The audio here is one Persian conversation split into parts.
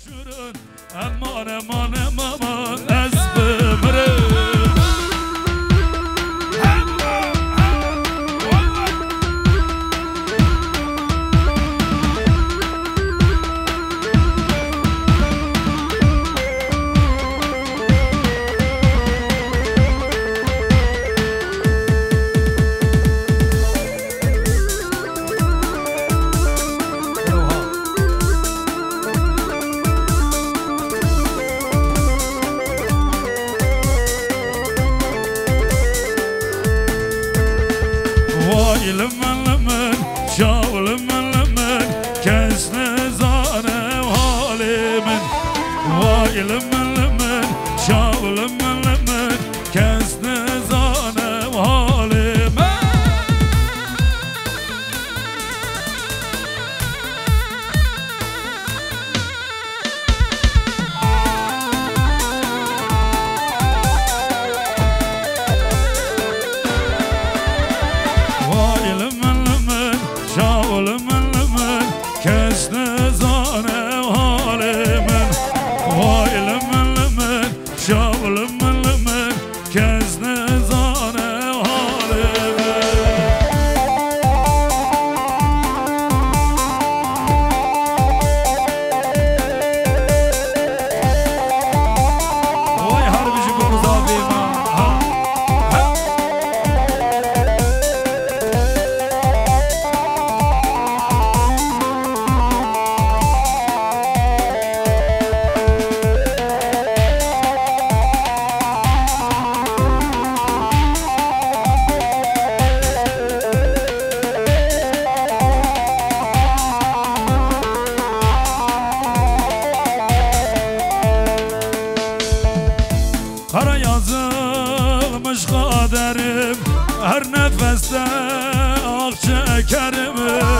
شورن امان امان امان از بمرن لمن لمن شاو لمن لمن كاس نزانه وحالي من واي لمن لمن شاو لمن لمن كاس نزانه وحالي من لمن لمن كاس نزانه وحالي من واي لمن لمن شاو لمن لمن كاس نزانه وحالي من واي حرب جبر ضابي Kara yazılmış kaderim, her nefeste ah çekerim.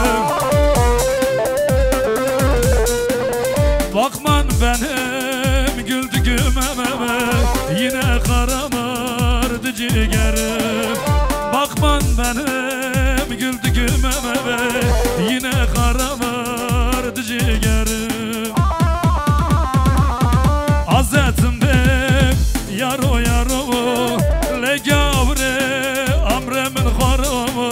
Bakman benim güldüğüm ememe, yine karamardı ciğerim. Bakman benim güldüğüm ememe, yine karamardı ciğerim. Hazretimdim yaro yaro le gavre amre min kharam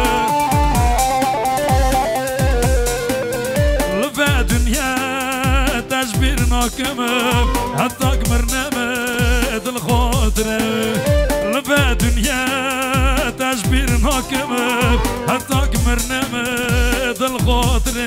lve dünya tecbir nakim hatta kmirneme dil khotre lve dünya tecbir nakim hatta kmirneme dil khotre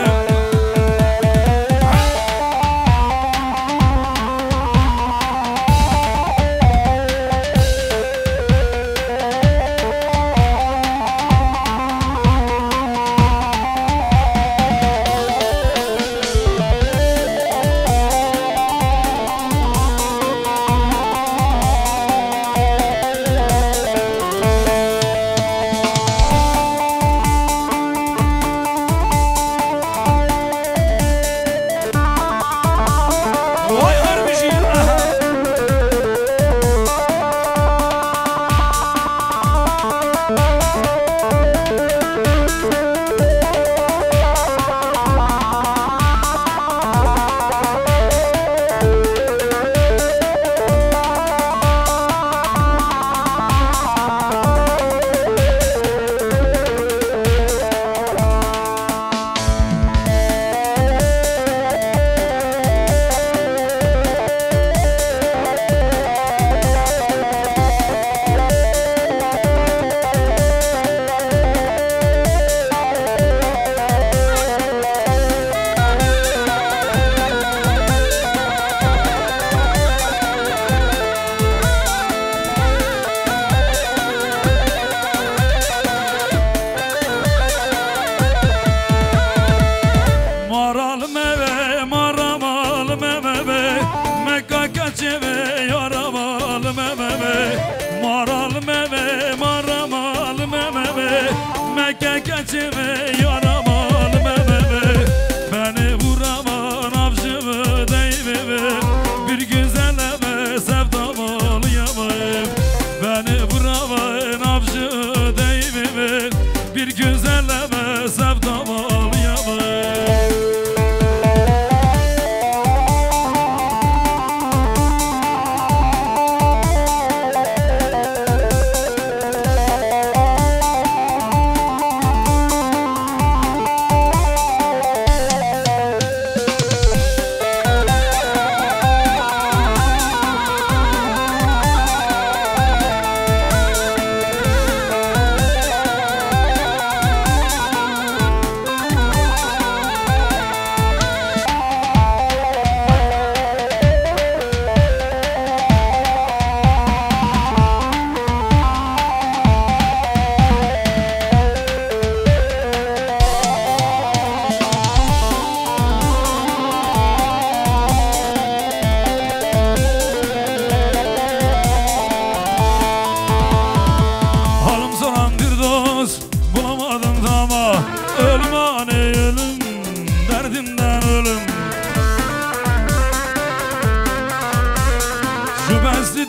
Beni vuramam avcımı değmemi bir güzeleme sevdam olayamam. Beni vuramam avcımı değmemi bir güzeleme sevdam olayamam.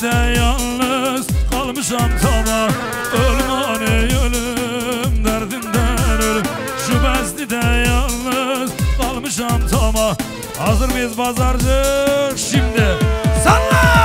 bezde yalnız kalmışam tama ölüm ey ölüm derdinden ölüm şu bezde de yalnız kalmışam tama hazır mıyız pazarcı şimdi salla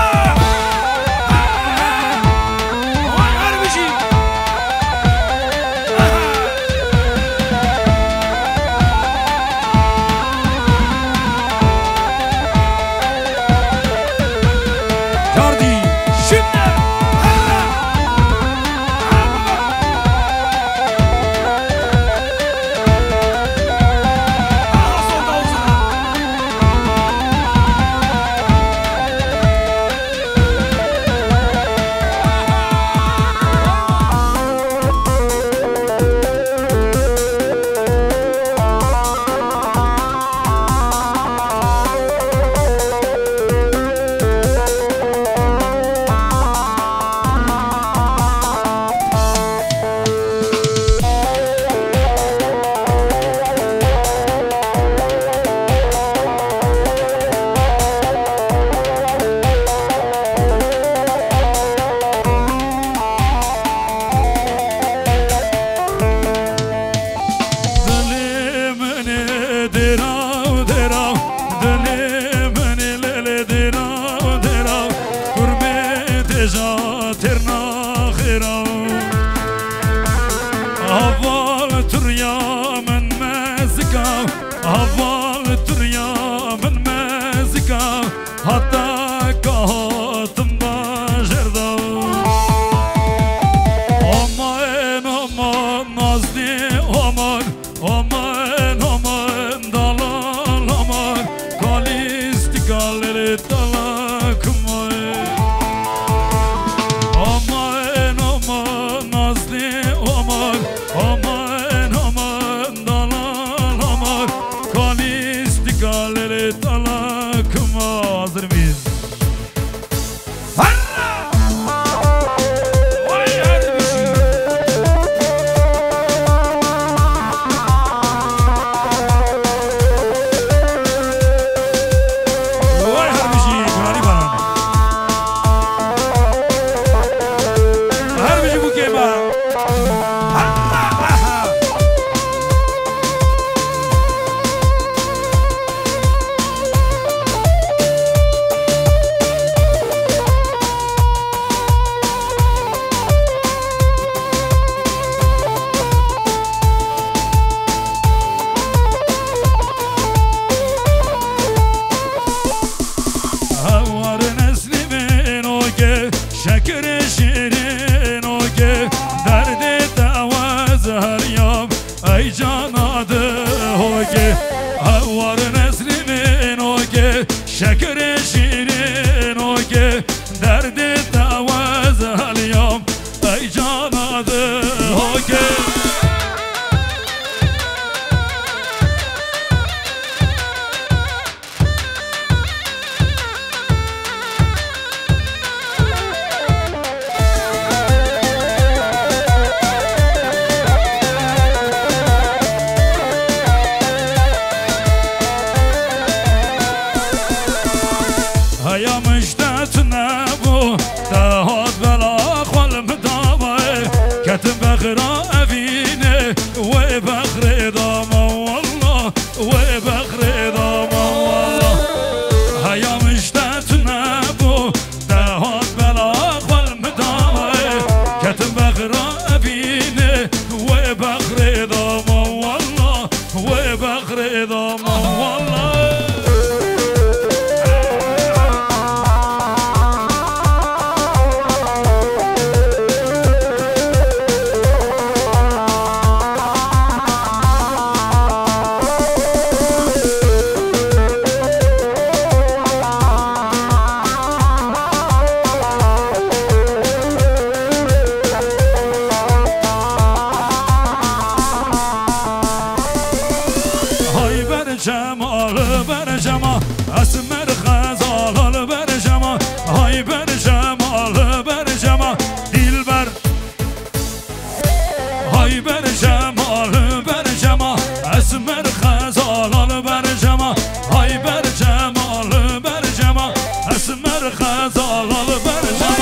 خزال بر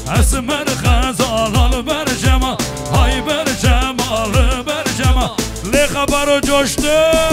اسمر خزالال برجما های برجمال برجما لی خبر و جشتر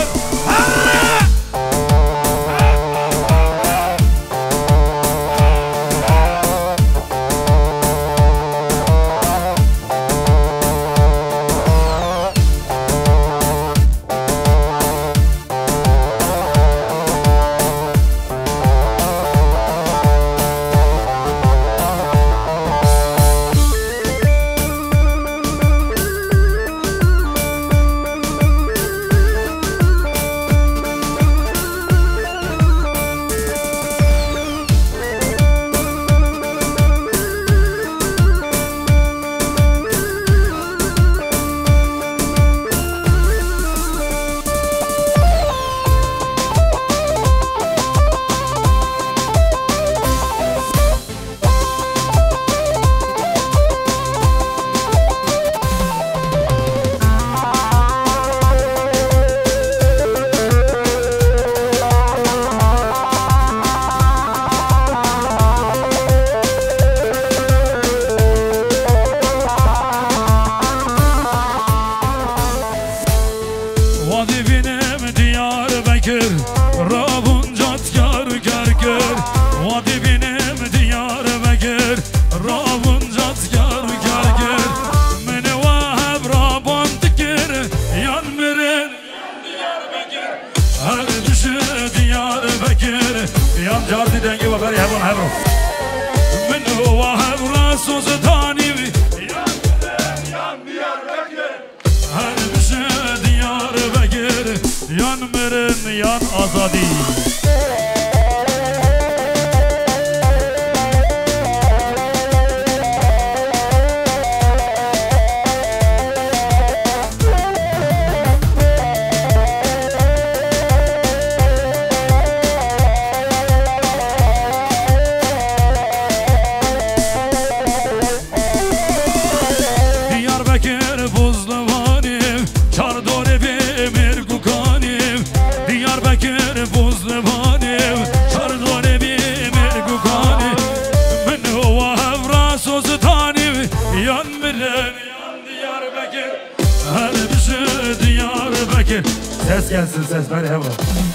Ses gelsin ses ver hemen.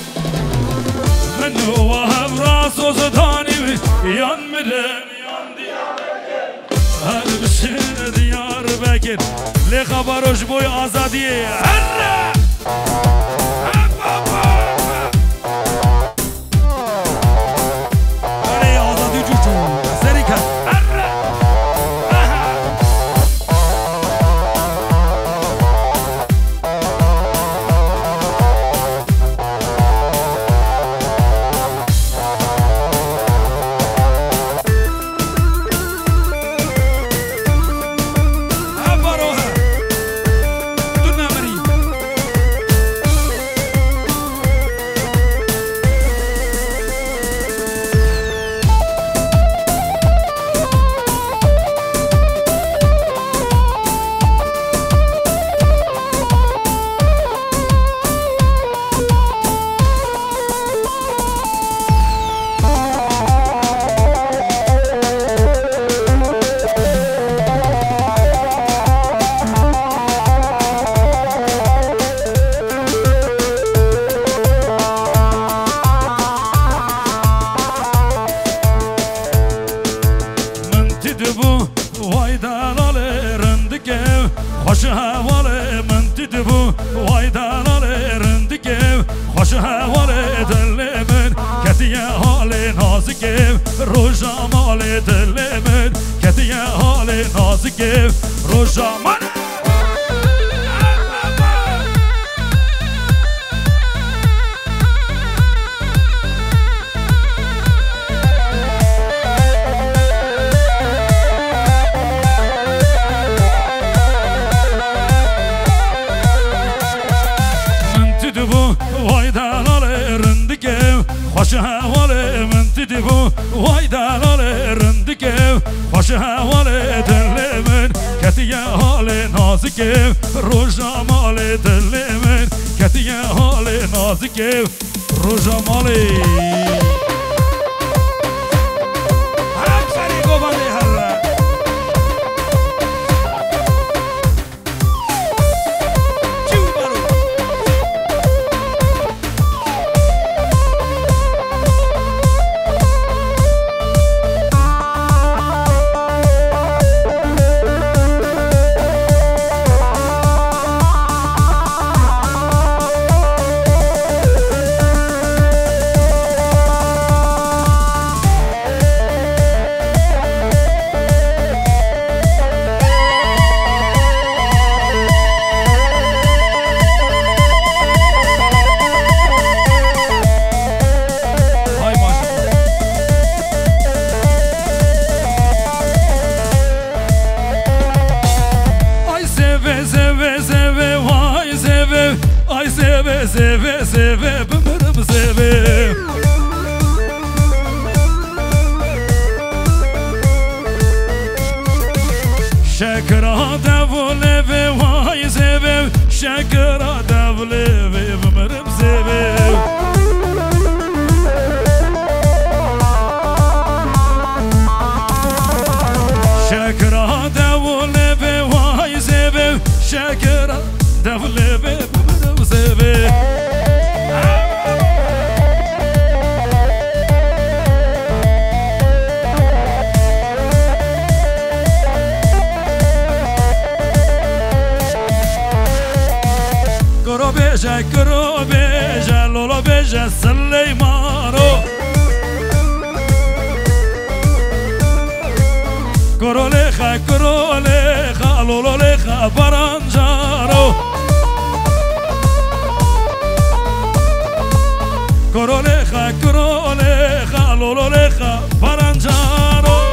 من وهم راس وزداني yan مدن yan Diyarbakır هل بشين Diyarbakır لي خبروش بوي آزادي هرّا هرّا آزادي جوجو سريكا هرّا خوش حواله من تدبو وایدان رندگه خوش حواله دل من کتی حال نازکه روزامال دل من کتی حال نازکه روزامال خوش حواله من تدبو وایدان رندگه خوش حواله دل من کتی حال نازکه روزامال دل من کتی حال نازکه روزامالی هم سری گوانه هلا سيفي سيفي بمرم سيفي شكرا دفولي في واي سيفي شكرا دفولي في بمرم سيفي شكرا دفولي في واي سيفي شكرا دفولي في بمرم سيفي كرو بيجا لولو بيجا سليمانو كرو ليخا لولو ليخا برانجارو كرو ليخا لولو ليخا برانجارو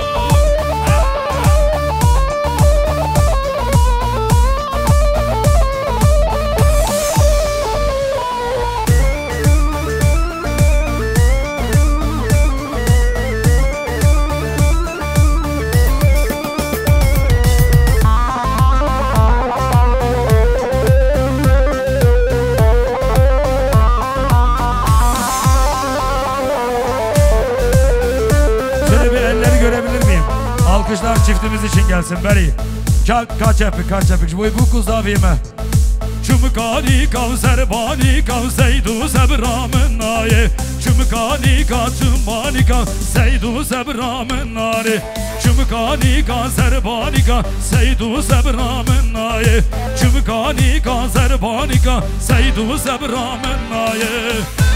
Alkışlar çiftimiz için gelsin beri. Kaç yapık bu kuzavime. Çumkani kavser bani kavseydu sebramın naye. Çumkani kaçumani kavseydu sebramın naye. Çumkani kavser bani kavseydu sebramın naye. Çumkani kavser bani kavseydu sebramın naye.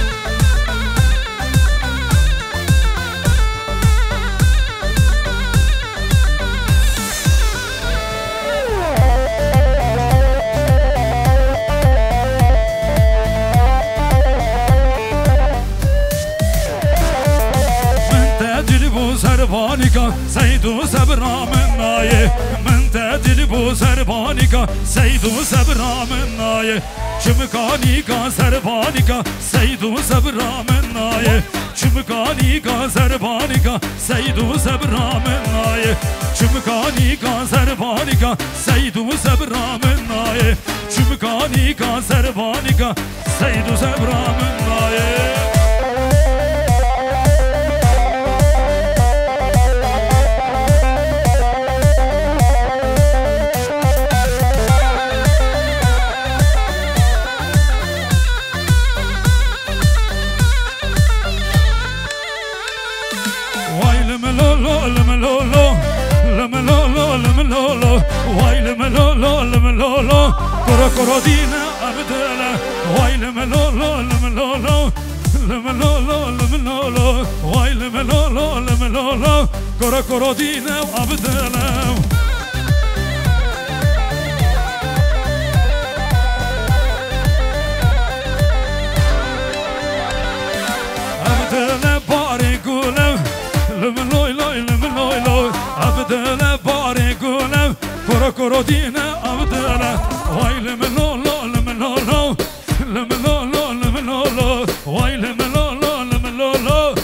Serbanika seydu sebramın naye men tedil bu serbanika seydu sebramın naye çımkanika serbanika seydu sebramın naye çımkanika serbanika seydu sebramın naye çımkanika serbanika seydu sebramın naye çımkanika serbanika seydu sebramın naye Koro koro dine abdele vay lemelolo vay lemelolo koro koro dine abdele abdele bari gulev lemeloy abdele bari gulev koro koro dine abdele vay lemelolo vay lemelolo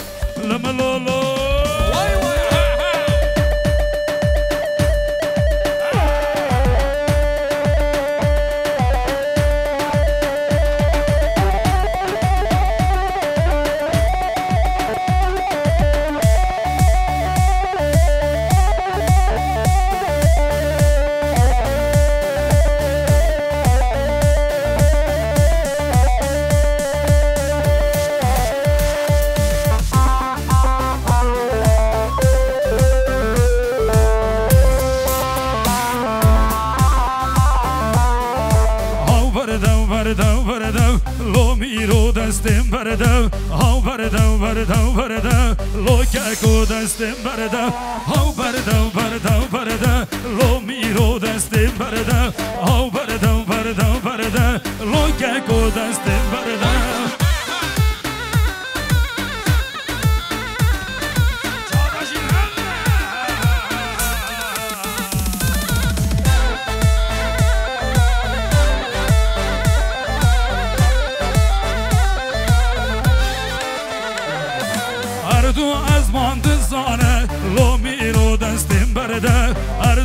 lo miro destem berdev hau berdev lo keko destem berdev hau berdev lo miro destem berdev hau berdev lo keko destem berdev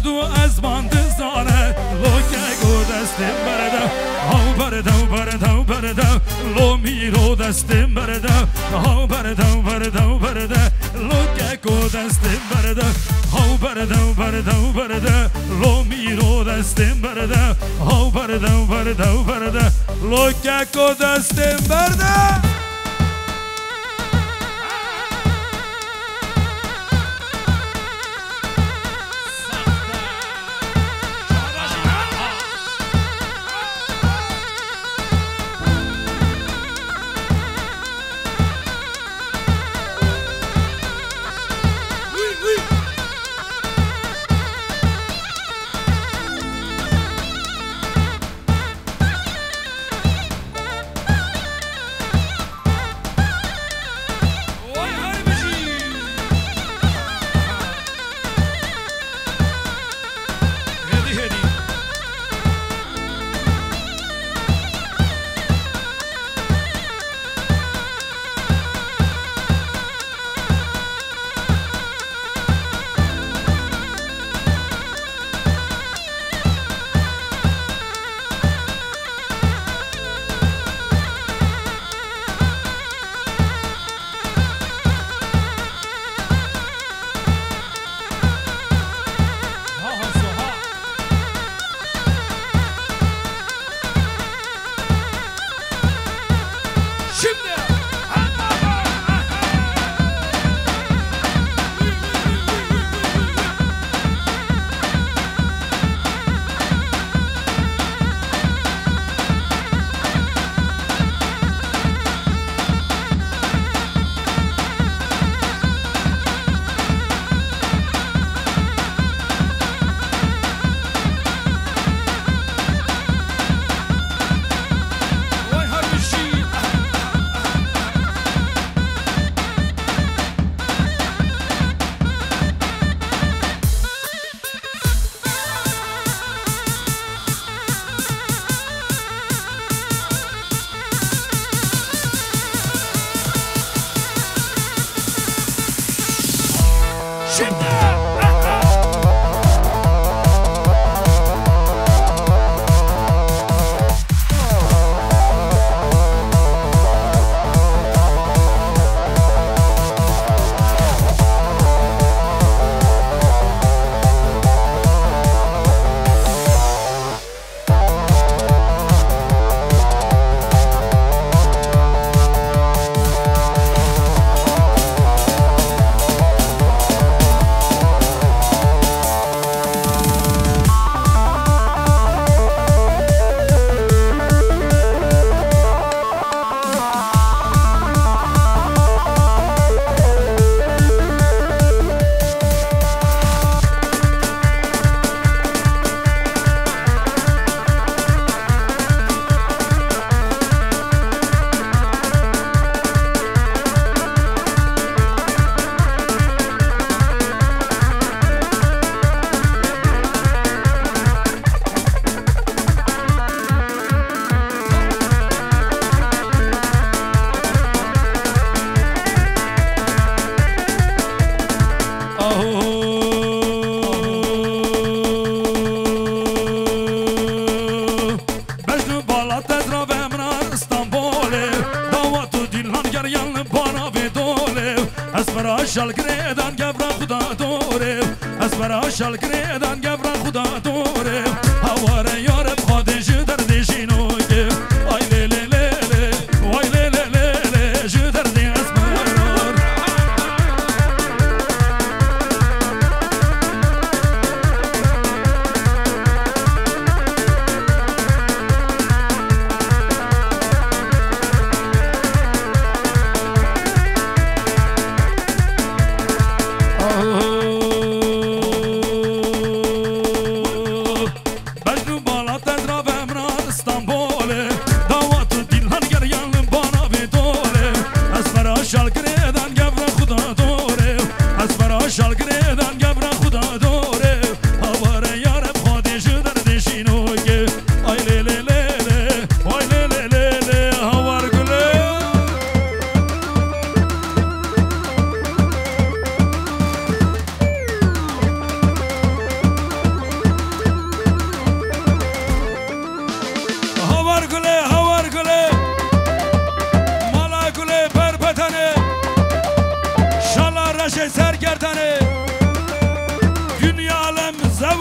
دو از باند زانه لوکه گو دستم برده هاو برده و برده و برده لو میرو دستم برده هاو برده و برده و برده لوکه گو دستم برده هاو برده و برده و برده لو میرو دستم برده هاو برده و برده و برده لوکه گو دستم برده شال گریدان گبران خدا دوره از برا شال گریدان گبران خدا دوره هواره یارم خودش در دیشینو که وای لی لی لی لی وای لی لی لی لی جو در دی از مرار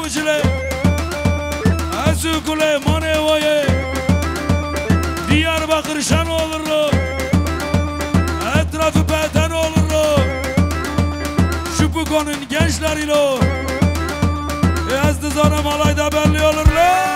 Çile Azukule Maneva'ya Diyarbakır şan olur etrafı beden olur şu bu konun gençleriyle Yazdızana malayda belli olur